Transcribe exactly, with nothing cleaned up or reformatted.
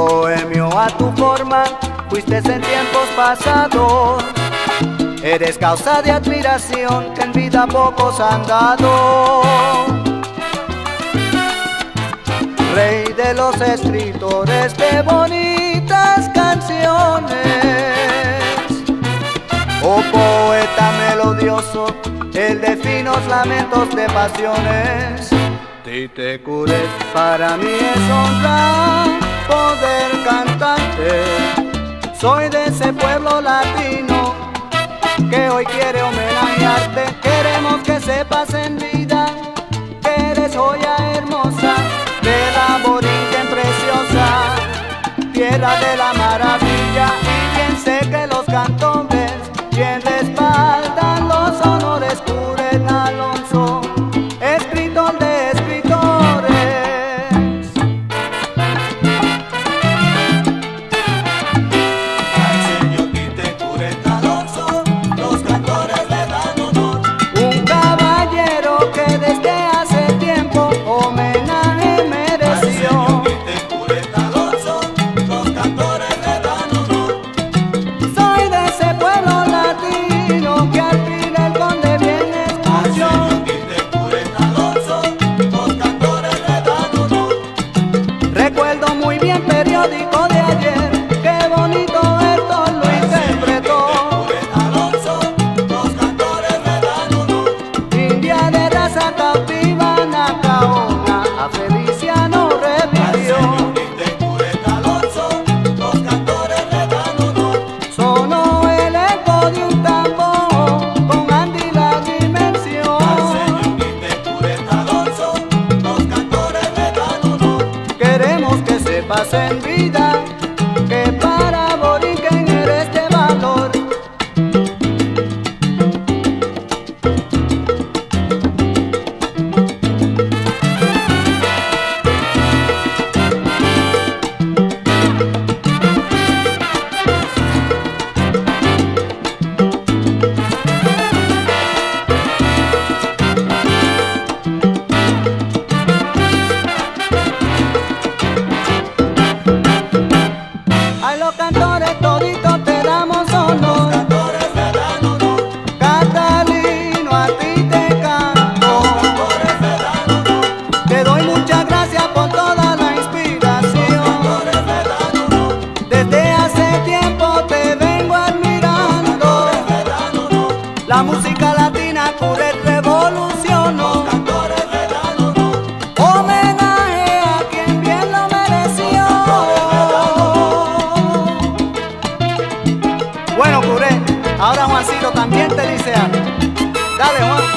bohemio a tu forma, fuiste en tiempos pasados. Eres causa de admiración que en vida pocos han dado. Rey de los escritores de bonitas canciones, oh poeta melodioso, el de finos lamentos de pasiones. Tite Kuret, para mí es honra poder cantarte. Soy de ese pueblo latino que hoy quiere homenajearte. Queremos que sepas en vida que eres joya hermosa de la Borinquen preciosa, tierra de la maravilla. Y bien sé que los cantores bien respaldan los honores. Kuret Alonso, escritor de escritores. Al señor Tite Kuret Alonso los cantores le dan honor. Un caballero que desde hace tiempo homenaje mereció. Al señor Tite Kuret Alonso los cantores le dan honor. Soy de ese pueblo latino que al fin el conde bien Al escuchó. señor Tite Kuret Alonso los cantores le dan honor. Recuerdo muy bien periódico de ayer, qué bonito esto lo interpretó. Kuret Alonso los cantores le dan honor. India de raza cautiva, Nacaona, a Feliciano Al revivió. señor Tite Kuret Alonso los cantores le dan honor. Sonó el eco de un tambor con Andy la Al dimensión. señor Tite Kuret Alonso los cantores le dan honor. Queremos que sepas en vida que para Borinquen eres de valor. A los cantores toditos te damos honor. Cantores le dan honor. Catalino, a ti te canto. Cantores le dan honor. Te doy muchas gracias por toda la inspiración. Cantores le dan honor. Desde hace tiempo te vengo admirando. Cantores le dan honor. La música latina Kuret revolucionó. Cantores le dan honor. Homenaje a quien bien lo mereció. Bueno, Kuret, ahora Juancito también te dice algo. Dale, Juan.